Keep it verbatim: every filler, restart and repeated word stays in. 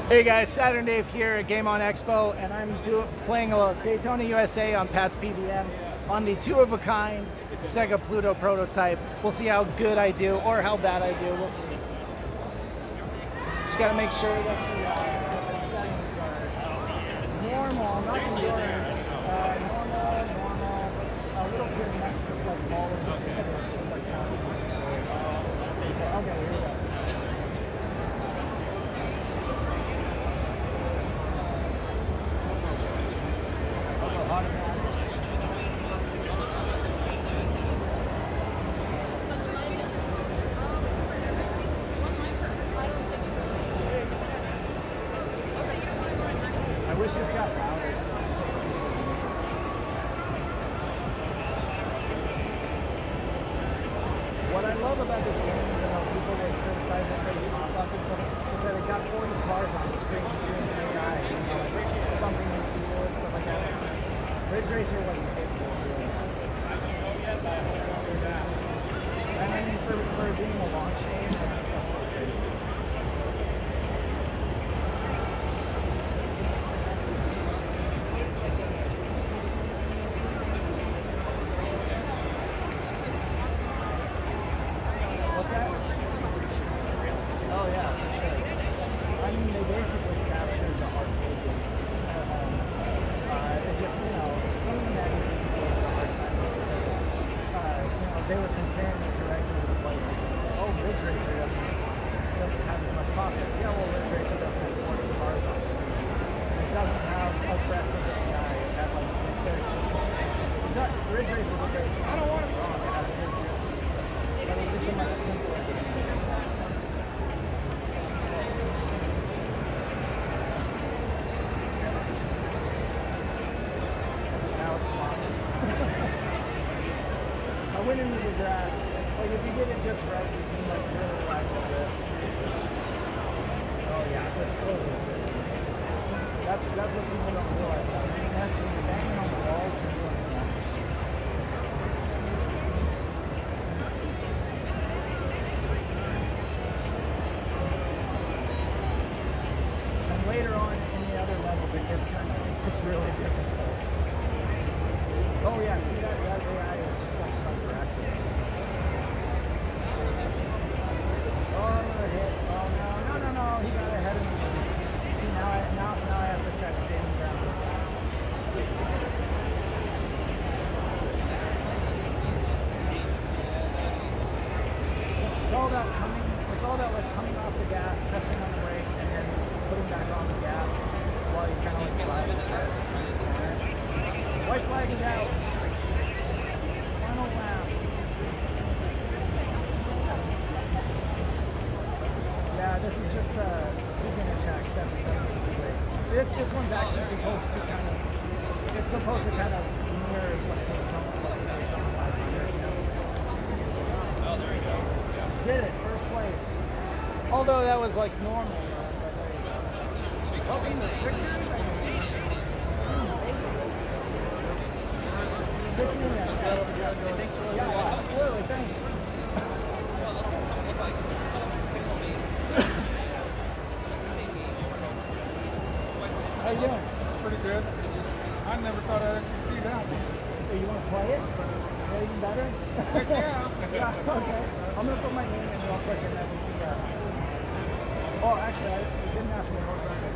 Hey guys, Saturn Dave here at Game On Expo, and I'm do, playing a Daytona U S A on Pat's P V M on the two-of-a-kind Sega Pluto prototype. We'll see how good I do, or how bad I do, we'll see. Just gotta make sure that the, uh, that the settings are normal, not endurance, uh, normal, normal, a little bit messed with like all of the settings, just like that. Okay, here we go. I wish this got power. What I love about this game, you know, people that criticize it for YouTube stuff and stuff, is that it got forty cars on screen doing J I, you know, like bumping into you and stuff like that. Ridge Racer wasn't capable of doing that. And I mean, for, for being a launch game, that's, that's crazy. Oh yeah, for sure. I mean, they basically captured the arcade game. Uh, it just, you know, some of the magazines were a hard time just because of, uh, you know, they were comparing it directly to the place. Like, oh, Ridge Racer doesn't doesn't have as much pop. Yeah, well, Ridge Racer doesn't have forty cars on screen. It doesn't have aggressive A I. It had, like, it's very simple. It does, Ridge Racer is a great. I don't want it wrong. It has good drifting and stuff, but it's just a much simpler game. I went into the grass. Like, if you get it just right, you can like really ride the drift. Oh yeah, that's totally good. That's that's what people don't realize. About it. When you're banging on the walls, you're doing that. And later on in the other levels, it gets kind of it's really difficult. Oh yeah, see that that A I is just like aggressive. Oh no, hit. Oh no, no, no, no. He got ahead of me. See now, I now now I have to try to gain ground. It's all about coming. It's all about like coming off the gas, pressing on the brake, and then putting back on the gas while you kind of like drive the car. White flag is out. Final lap. Yeah, this is just the beginner track seven seven Speedway. This this one's actually supposed to kind of it's supposed to kind of mirror what Daytona was, Daytona five hundred, you know. Oh, there you go. Yeah. Did it, first place. Although that was like normal. Hoping the victory. Good seeing you. Yeah, thanks for yeah, absolutely, thanks. How you doing? Pretty good. I never thought I'd actually see that one. Hey, you want to play it? Yeah, even better? Heck yeah. Yeah, okay. I'm going to put my name in real quick and then we can, uh... Oh, actually, I didn't ask me what